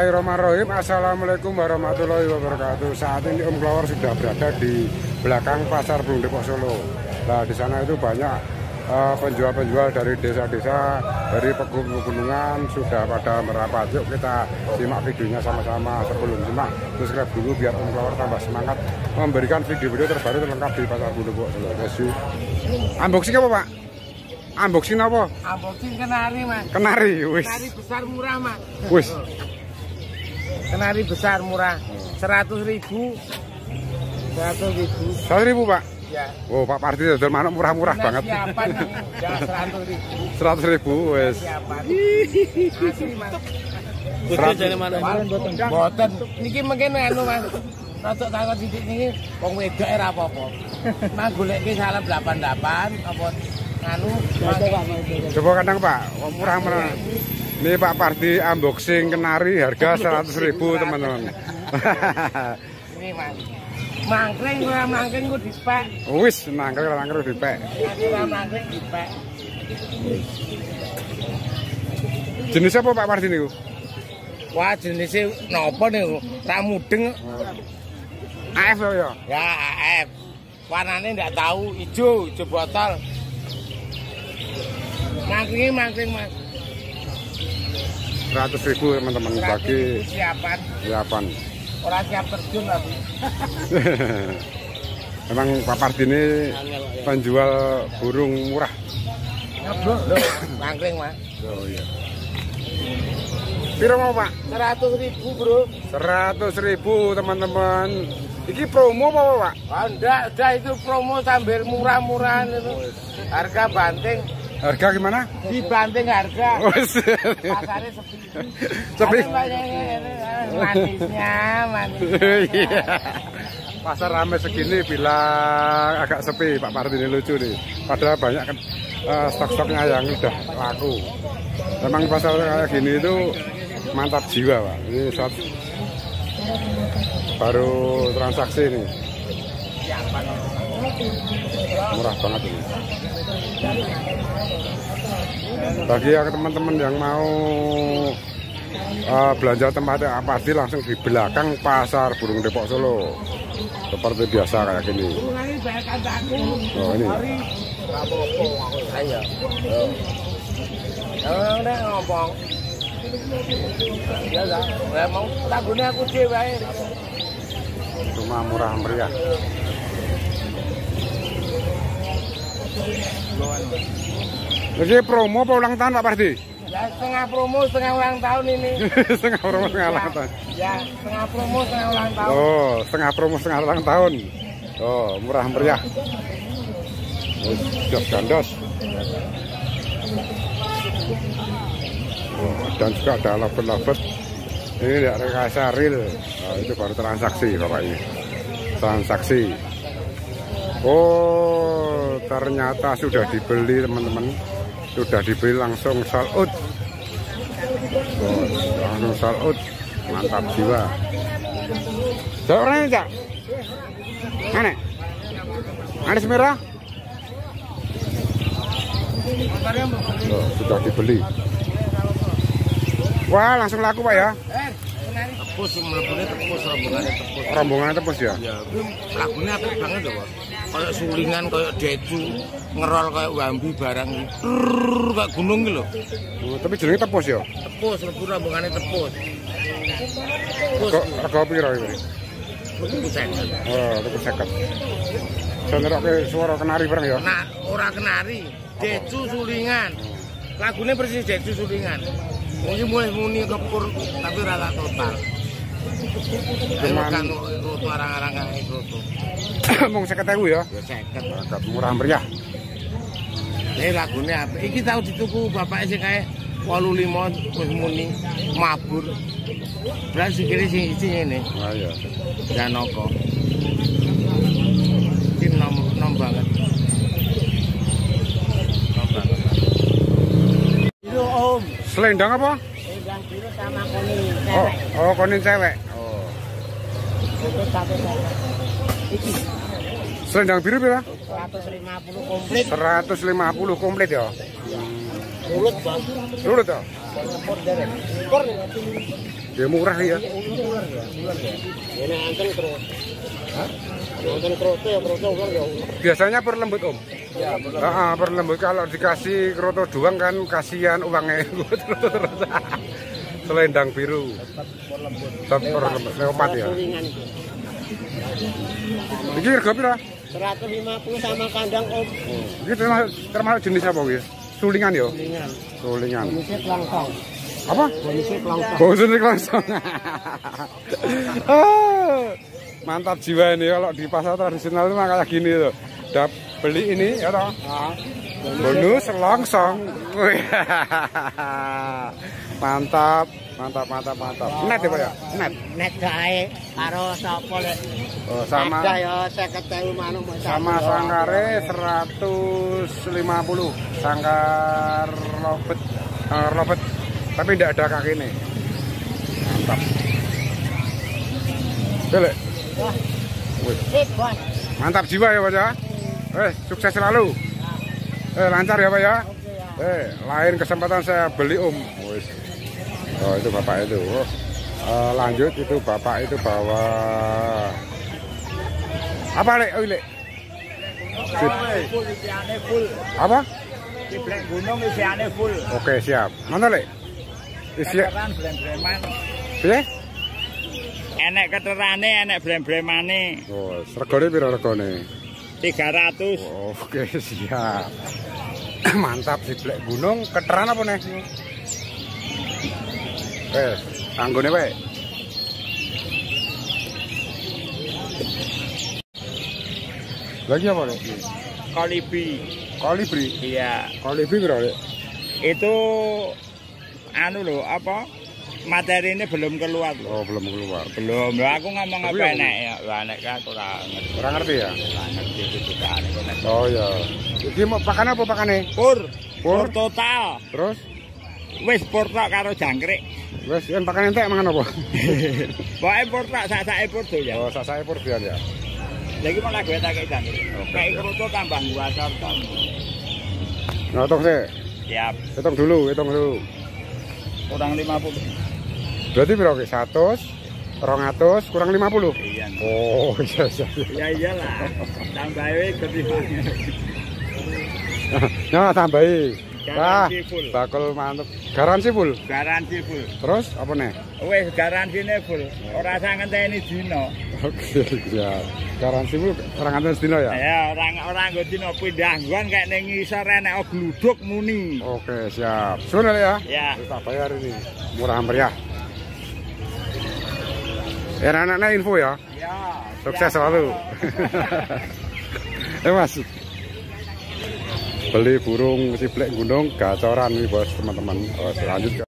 Bismillahirrahmanirrahim. Assalamualaikum warahmatullahi wabarakatuh. Saat ini Om Klower sudah berada di belakang Pasar Burung Depok Solo. Nah, di sana itu banyak penjual-penjual dari desa-desa, dari pegunungan sudah pada merapat. Yuk kita simak videonya sama-sama. Sebelum simak, subscribe dulu biar Om Klower tambah semangat memberikan video-video terbaru terlengkap di Pasar Burung Depok Solo. Guys, yuk. Unboxing apa, Pak? Unboxing apa? Unboxing kenari, Mas. Kenari, wis. Kenari besar murah, Mas. Wis. Kenari besar murah. 100.000. 100.000. 100.000, Pak. Ya. Oh, Pak Parti dodol manuk murah-murah banget. Siapan ya 100.000. 100.000 wis. Siapan. Asli, Mas. Serat Jane manuk boten. Niki mungkin anu, Mas. Rada takon sithik niki wong wedok ora apa-apa. Mas goleki salam 88 apa anu coba kadang Pak, murah-murah. Ini Pak Parti unboxing kenari harga 100.000 teman-teman. Ini Mas. Mangkring ora mangkring ku dipek. Wis mangkring dipek. Ora mangkring dipek. Jenis apa Pak Parti niku? Wah, jenisnya napa niku? Tak mudeng. AF ya? Ya, AF. Warnanya ndak tahu, hijau botol. Mangkring Mas. 100.000 teman-teman bagi siapan. Orang siap terjun lagi. Memang Pak Parti ini penjual burung murah. Mangkring, Mas. Oh iya. Piro mau Pak? 100.000, Bro. 100.000 teman-teman. Iki promo apa Pak? Oh, enggak, itu promo sambil murah-murahan itu. Harga banting. Harga gimana? Dibanting harga. Pasarnya sepi. Sepi. Manisnya. Iya. Pasar ramai segini bilang agak sepi. Pak Parti ini lucu nih. Padahal banyak kan stok-stoknya yang udah laku. Memang pasar kayak gini itu mantap jiwa Pak. Ini baru transaksi nih. Murah banget ini. Bagi yang teman-teman yang mau belanja tempatnya apa sih langsung di belakang Pasar Burung Depok Solo. Seperti biasa kayak gini. Oh ini. Ayo. Udah ngomong. Ya lah, mau tagune aku dhewe wae. Cuma murah meriah. Jadi promo apa ulang tahun Pak Parti? Ya setengah promo, setengah ulang tahun ini. Setengah promo, setengah ulang tahun. Ya, setengah promo, setengah ulang tahun. Oh, setengah promo, setengah ulang tahun. Oh, murah meriah. Jos gandos. Oh, dan juga ada lovebird. Ini tidak rekayasa real. Oh, itu baru transaksi Bapak ini. Transaksi. Oh, ternyata sudah dibeli teman-teman. Sudah dibeli langsung sold out. Oh, langsung sold out. Mantap jiwa. Orangnya Cak? Mana? Anis merah? Oh, sudah dibeli. Wah, langsung laku Pak ya? Tepus, melebunnya tepus, rombongannya tepus. Rombongannya tepus ya? Ya, lagunya apik banget loh Pak. Kayak sulingan, kayak decu, ngerol kayak wambi barang. Kayak gunung gitu loh. Oh, tapi jenenge tepus ya? Tepus, lebur rombongannya tepus. Kok rega piro iki? Tuku seket. Oh, tuku 50. Senrokke suara kenari bareng ya? Nah, ora kenari, decu sulingan. Lagunya persis decu sulingan. Mungkin mulai muni kepur, tapi rata total. Cuman kan roto arang-arang kayak roto. mung 50.000 ya? Ya seket. Agak murah meriah. Ini lagunya apa? Iki tahu dituku bapak sih kayak 85 wis muni mabur. Beras sikile sing ini. Ah iya. Janoko. Ini nom banget. Nom banget. Itu Om. Selendang apa? Selendang biru sama kuning cewek. Oh, kuning cewek. Oh. Untuk satu cewek. Iki Selendang biru berapa? 150 komplit. 150 komplit ya. Ulut, Bang. Ulut ya? Ya murah ya. Ini angkel terus. Hah? Angkel kroto ya, kroto ular ya. Biasanya per lembut Om. Ya, Per lembut, kalau dikasih kroto doang kan kasihan uangnya. Selendang biru. Tetap per lembut. Leopat ya. Ini harga berapa? 150 sama kandang Om. Ini termasuk jenis apa ya? Sulingan ya? Sulingan. Jenisnya langsung. Apa? Jenisnya langsung. Bonusnya langsung. Mantap jiwa ini kalau di pasar tradisional itu kayak gini tuh. Udah beli ini ya toh. Bonus longsong. Mantap, mantap. Net ya Pak ya? Net. Net gae karo sapa lek. Oh, sama. Ada ya 50.000 manuk. Sama sangkare 150. Sangkar lobet. Tapi tidak ada kaki ini. Mantap. Belek. Sip, Bos. Mantap jiwa ya Pak ya. Sukses selalu. Lancar ya Pak ya. Lain kesempatan saya beli Om. Oh itu bapak itu. Lanjut itu bapak itu bawa apa Lek? Oh Lek. Full. Apa? Ciblek gunung isiane full. Oke siap. Mana Lek? Isi. Blem-bleman. Piye? Enek keterane, enek blem-blemane. Oh, regane piro regane? 300. Oke siap. Mantap ciblek gunung keteran apa nih? Tanggone wae. Lagi apa nih? Kolibri. Iya. Kolibri piro Lek? Itu anu lho, apa? Materi ini belum keluar loh. Oh, belum keluar. Belum. Lah aku ngomong Tapi apa ya, enek ya? Lah nek aku ora ngerti. Ora ngerti ya? Ora ngerti itu juga nek. Oh ya. Iki mau pakan apa pakane? Pur Pur total. Terus Wis pur tok karo jangkrik. wis yen pakan entek mangan apa? Pokoke pur tok sak-sake pur do ya. Oh, sasae pur pian ya. Lah iki malah gue tak jangkrik. Kayak kerutu tambah gua corton. Ngitung sih. Siap. Hitung dulu. Kurang 50. Berarti piro ki? 100, 200 kurang 50. Iya. Oh, iya. Ya iyalah. Tambahe gede banget. Nah, tambahi. Wah, Garansi full. bakul mantep. Garansi full. Garansi full. Terus apa nih? Wis garansine full. Ora usah ngenteni dino. Oke, ya. Garansi full orang anten sedina ya? Ya, orang nggo dino pindah nggon kayak ning ngisor enek gluduk muni. Oke, siap. Sudah ya? Ya. Kita bayar ini. Murah meriah. Ya, anak-anak info ya. Ya. Sukses selalu. Mas. Beli burung ciblek gunung gacoran nih bos teman-teman. Lanjut.